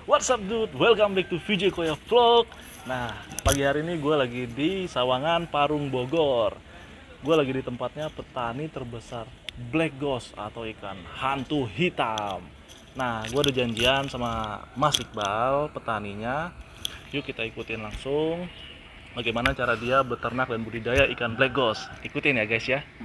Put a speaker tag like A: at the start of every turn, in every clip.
A: What's up dude, welcome back to VJ Koya Vlog. Nah, pagi hari ini gue lagi di Sawangan, Parung, Bogor. Gue lagi di tempatnya petani terbesar Black Ghost atau ikan hantu hitam. Nah, gue ada janjian sama Mas Iqbal, petaninya. Yuk kita ikutin langsung bagaimana cara dia beternak dan budidaya ikan Black Ghost. Ikutin ya guys ya.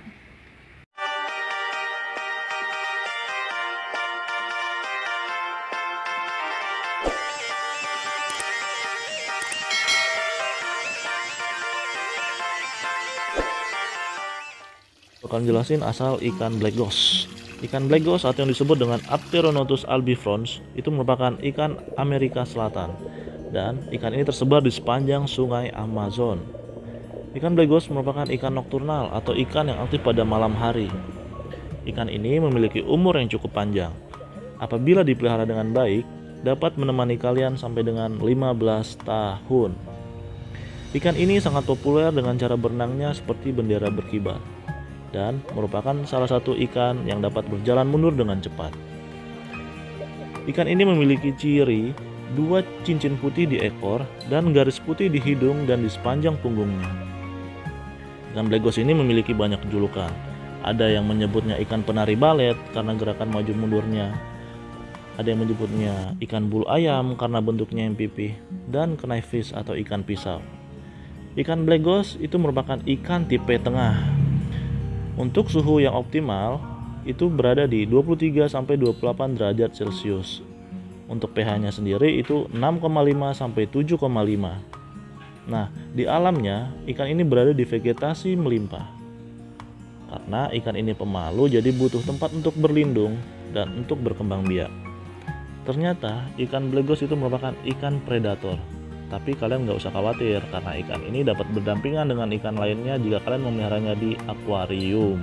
A: Akan jelasin asal ikan Black Ghost. Ikan Black Ghost atau yang disebut dengan Apteronotus albifrons itu merupakan ikan Amerika Selatan, dan ikan ini tersebar di sepanjang sungai Amazon. Ikan Black Ghost merupakan ikan nokturnal atau ikan yang aktif pada malam hari. Ikan ini memiliki umur yang cukup panjang. Apabila dipelihara dengan baik, dapat menemani kalian sampai dengan 15 tahun. Ikan ini sangat populer dengan cara berenangnya seperti bendera berkibar, dan merupakan salah satu ikan yang dapat berjalan mundur dengan cepat. Ikan ini memiliki ciri 2 cincin putih di ekor dan garis putih di hidung dan di sepanjang punggungnya. Ikan Black Ghost ini memiliki banyak julukan. Ada yang menyebutnya ikan penari balet karena gerakan maju mundurnya. Ada yang menyebutnya ikan bulu ayam karena bentuknya yang pipih, dan knife fish atau ikan pisau. Ikan Black Ghost itu merupakan ikan tipe tengah. Untuk suhu yang optimal itu berada di 23 sampai 28 derajat Celcius. Untuk pH-nya sendiri itu 6,5 sampai 7,5. Nah, di alamnya ikan ini berada di vegetasi melimpah. Karena ikan ini pemalu, jadi butuh tempat untuk berlindung dan untuk berkembang biak. Ternyata ikan Black Ghost itu merupakan ikan predator. Tapi kalian nggak usah khawatir karena ikan ini dapat berdampingan dengan ikan lainnya jika kalian memeliharanya di akuarium.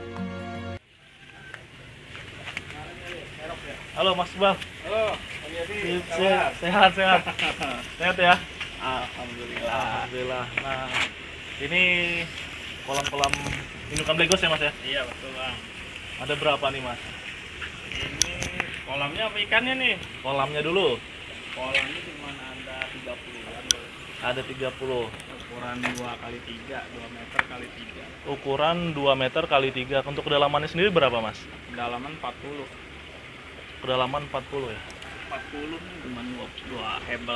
A: Halo Mas Iqbal.
B: Halo,
A: Sehat sehat ya.
B: Alhamdulillah.
A: Alhamdulillah. Nah, ini kolam-kolam indukan Black Ghost ya Mas ya?
B: Iya betul bang.
A: Ada berapa nih Mas?
B: Ini kolamnya apa ikannya nih?
A: Kolamnya dulu.
B: Kolamnya cuma ada 30-an.
A: Ada 30.
B: Ukuran 2 kali 3, 2 meter kali 3.
A: Ukuran 2 meter kali 3. Untuk kedalamannya sendiri berapa Mas?
B: Kedalaman 40.
A: Kedalaman 40 ya.
B: 40 nih cuma 2 hebel.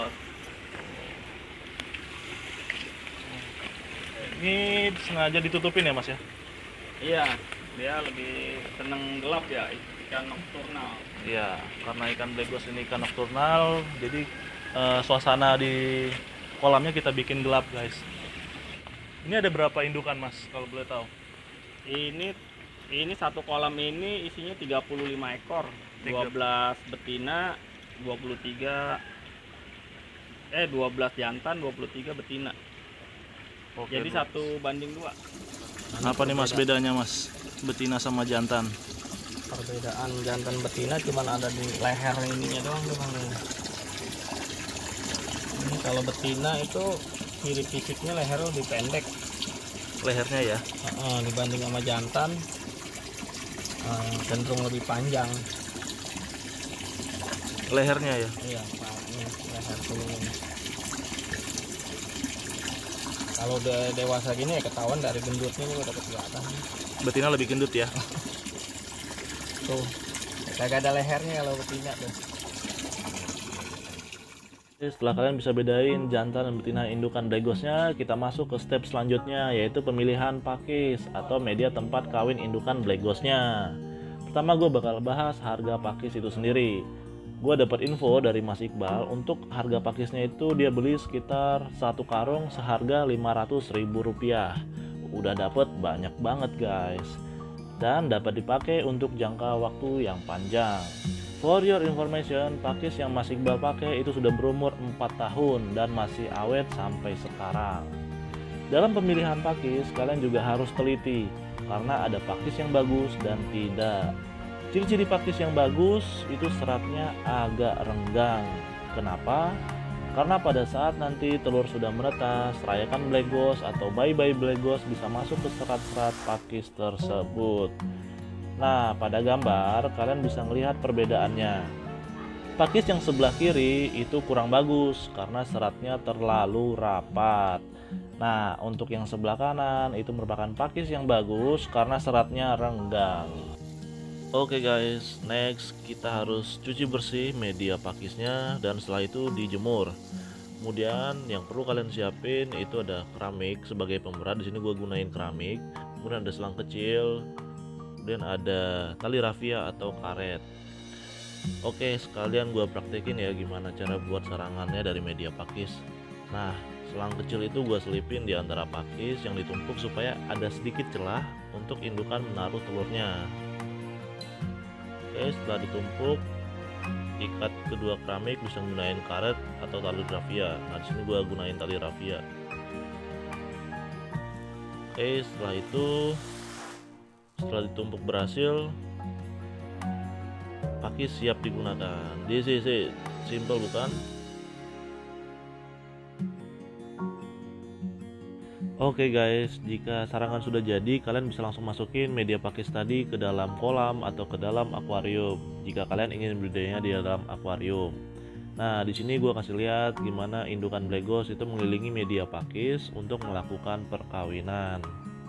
A: Ini sengaja ditutupin ya Mas ya?
B: Iya, dia lebih seneng gelap ya, ikan nokturnal.
A: Iya, karena ikan Black Ghost ini ikan nokturnal, jadi suasana di kolamnya kita bikin gelap guys. Ini ada berapa indukan Mas kalau boleh tahu?
B: Ini satu kolam ini isinya 35 ekor, 12 betina, 12 jantan, 23 betina.
A: Oke,
B: Jadi 1:2.
A: apa nih Mas bedanya Mas betina sama jantan?
B: Perbedaan jantan betina cuma ada di leher ininya doang tuh bang. Ini kalau betina itu ciri fisiknya lehernya lebih pendek.
A: Lehernya ya?
B: Dibanding sama jantan cenderung lebih panjang.
A: Lehernya ya?
B: Iya pak, ini leher tuh. Kalau udah dewasa gini ya ketahuan dari gendutnya juga udah kelihatan.
A: Betina lebih gendut ya?
B: Tuh, kagak ada lehernya kalau betina tuh.
A: Setelah kalian bisa bedain jantan dan betina indukan Black Ghost-nya, kita masuk ke step selanjutnya, yaitu pemilihan pakis atau media tempat kawin indukan Black Ghost-nya. Pertama gue bakal bahas harga pakis itu sendiri. Gue dapat info dari Mas Iqbal, untuk harga pakisnya itu dia beli sekitar 1 karung seharga Rp500.000. Udah dapet banyak banget guys, dan dapat dipakai untuk jangka waktu yang panjang. For your information, pakis yang Mas Iqbal pakai itu sudah berumur 4 tahun dan masih awet sampai sekarang. Dalam pemilihan pakis, kalian juga harus teliti karena ada pakis yang bagus dan tidak. Ciri-ciri pakis yang bagus itu seratnya agak renggang. Kenapa? Karena pada saat nanti telur sudah menetas, rayakan Black Ghost atau bayi-bayi Black Ghost bisa masuk ke serat-serat pakis tersebut. Nah, pada gambar kalian bisa melihat perbedaannya. Pakis yang sebelah kiri itu kurang bagus karena seratnya terlalu rapat. Nah, untuk yang sebelah kanan itu merupakan pakis yang bagus karena seratnya renggang. Oke guys, next kita harus cuci bersih media pakisnya dan setelah itu dijemur. Kemudian yang perlu kalian siapin itu ada keramik sebagai pemberat. Di sini gue gunain keramik. Kemudian ada selang kecil. Kemudian ada tali rafia atau karet. Oke, sekalian gue praktekin ya gimana cara buat sarangannya dari media pakis. Nah, selang kecil itu gue selipin di antara pakis yang ditumpuk supaya ada sedikit celah untuk indukan menaruh telurnya. Oke, setelah ditumpuk, ikat kedua keramik bisa gunain karet atau tali rafia. Nah, di sini gue gunain tali rafia. Oke, setelah ditumpuk berhasil, pakis siap digunakan. This is it. Simple bukan? Oke guys, jika sarangan sudah jadi, kalian bisa langsung masukin media pakis tadi ke dalam kolam atau ke dalam akuarium. Jika kalian ingin budidayanya di dalam akuarium. Nah, di sini gue kasih lihat gimana indukan black ghost itu mengelilingi media pakis untuk melakukan perkawinan.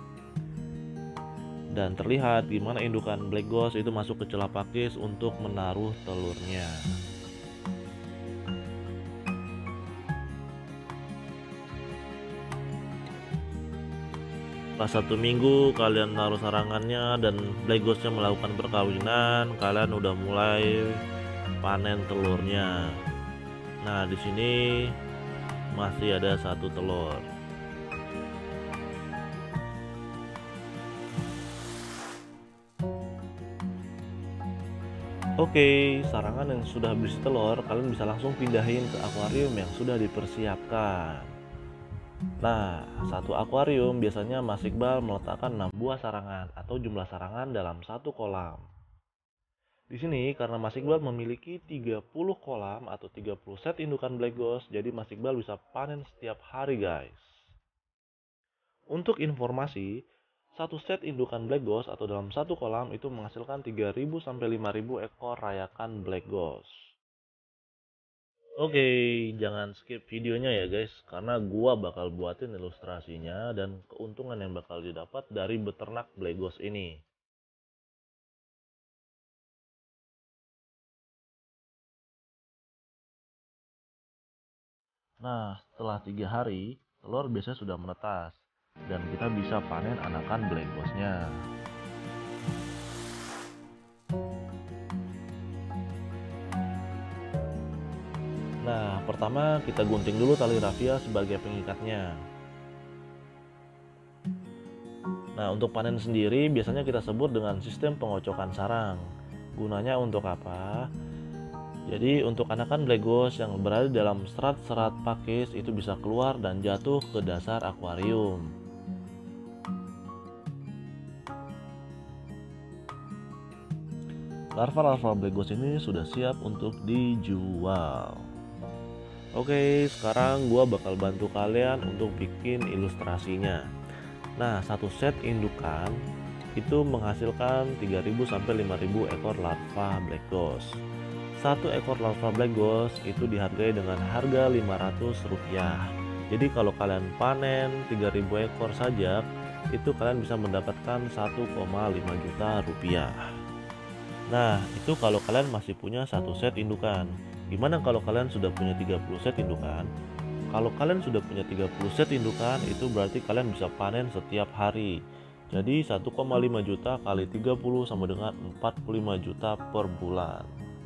A: Dan terlihat gimana indukan black ghost itu masuk ke celah pakis untuk menaruh telurnya. Setelah 1 minggu kalian naruh sarangannya dan black ghostnya melakukan perkawinan, kalian udah mulai panen telurnya. Nah, di sini masih ada 1 telur. Oke, sarangan yang sudah berisi telur kalian bisa langsung pindahin ke akuarium yang sudah dipersiapkan. Nah, satu akuarium biasanya Mas Iqbal meletakkan 6 buah sarangan atau jumlah sarangan dalam satu kolam. Di sini karena Mas Iqbal memiliki 30 kolam atau 30 set indukan black ghost, jadi Mas Iqbal bisa panen setiap hari guys. Untuk informasi, satu set indukan black ghost atau dalam satu kolam itu menghasilkan 3.000 sampai 5.000 ekor rayakan black ghost. Oke, jangan skip videonya ya guys, karena gua bakal buatin ilustrasinya dan keuntungan yang bakal didapat dari beternak black ghost ini. Nah, setelah 3 hari, telur biasanya sudah menetas dan kita bisa panen anakan black ghostnya. Nah, pertama kita gunting dulu tali rafia sebagai pengikatnya. Nah, untuk panen sendiri biasanya kita sebut dengan sistem pengocokan sarang. Gunanya untuk apa? Jadi untuk anakan black ghost yang berada dalam serat-serat pakis itu bisa keluar dan jatuh ke dasar akuarium. Larva-larva black ghost ini sudah siap untuk dijual. Oke, sekarang gua bakal bantu kalian untuk bikin ilustrasinya. Nah, satu set indukan itu menghasilkan 3.000 sampai 5.000 ekor larva black ghost. Satu ekor larva black ghost itu dihargai dengan harga Rp500. Jadi kalau kalian panen 3.000 ekor saja, itu kalian bisa mendapatkan 1,5 juta rupiah. Nah, itu kalau kalian masih punya satu set indukan. Gimana kalau kalian sudah punya 30 set indukan? Kalau kalian sudah punya 30 set indukan, itu berarti kalian bisa panen setiap hari. Jadi 1,5 juta kali 30 sama dengan 45 juta per bulan.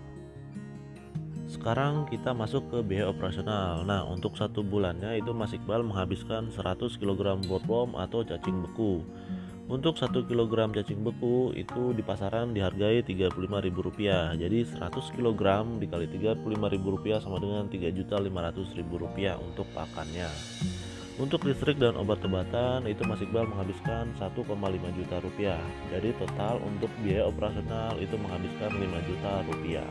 A: Sekarang kita masuk ke biaya operasional. Nah, untuk 1 bulannya itu Mas Iqbal menghabiskan 100 kg bollworm atau cacing beku. Untuk 1 kg cacing beku itu di pasaran dihargai Rp35.000. Jadi 100 kg dikali Rp35.000 sama dengan Rp3.500.000 untuk pakannya. Untuk listrik dan obat-obatan itu Mas Iqbal menghabiskan 1,5 juta rupiah. Jadi total untuk biaya operasional itu menghabiskan 5 juta rupiah.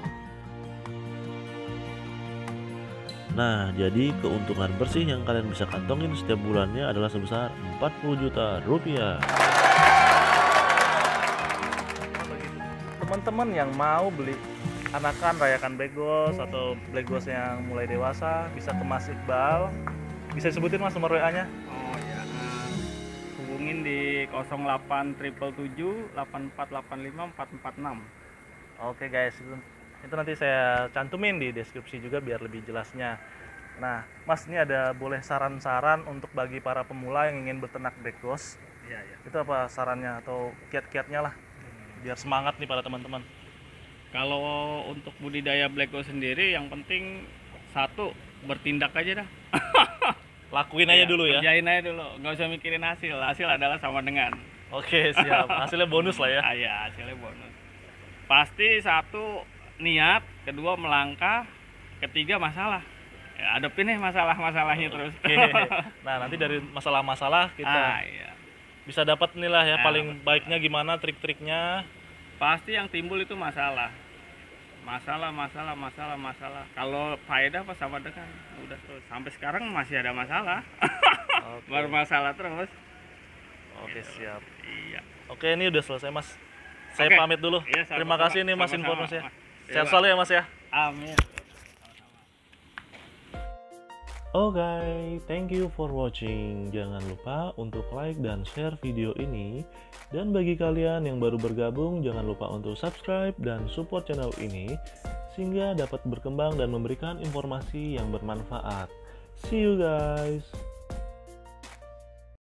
A: Nah, jadi keuntungan bersih yang kalian bisa kantongin setiap bulannya adalah sebesar 40 juta rupiah.
B: Teman-teman yang mau beli
A: anakan rayakan Black Ghost atau Black Ghost yang mulai dewasa bisa ke Mas Iqbal. Bisa disebutin Mas nomor WA-nya?
B: Oh ya, hubungin di 0877 8485 446.
A: Oke guys, itu nanti saya cantumin di deskripsi juga biar lebih jelasnya. Nah, Mas, ini ada boleh saran-saran untuk bagi para pemula yang ingin beternak Black Ghost?
B: Iya, iya.
A: Itu apa sarannya atau kiat-kiatnya lah? Biar semangat nih para teman-teman.
B: Kalau untuk budidaya Black Ghost sendiri, yang penting satu, bertindak aja dah.
A: Lakuin aja
B: Iya,
A: dulu ya.
B: kerjain aja dulu, nggak usah mikirin hasil. Hasil adalah sama dengan.
A: Oke, siap. Hasilnya bonus lah ya.
B: Iya, hasilnya bonus. Pasti satu, niat, kedua melangkah, ketiga masalah. Ya, hadapin nih masalah-masalahnya terus.
A: Oke. Nah, nanti dari masalah-masalah kita
B: Iya.
A: bisa dapat nih lah ya,
B: Nah,
A: paling baiknya gimana, trik-triknya.
B: Pasti yang timbul itu masalah. Masalah. Kalau faedah pas sama dengan udah terus. Sampai sekarang masih ada masalah.
A: Oke.
B: Bermasalah terus.
A: Oke, siap.
B: Iya.
A: Oke, ini udah selesai, Mas. Saya
B: Oke.
A: pamit dulu.
B: Iya, sama-sama.
A: Terima kasih nih Mas
B: Sama-sama,
A: informasinya.
B: Mas.
A: Sehat
B: Iya,
A: selalu ya, Mas ya.
B: Amin.
A: Oke, thank you for watching. Jangan lupa untuk like dan share video ini. Dan bagi kalian yang baru bergabung, jangan lupa untuk subscribe dan support channel ini sehingga dapat berkembang dan memberikan informasi yang bermanfaat. See you guys.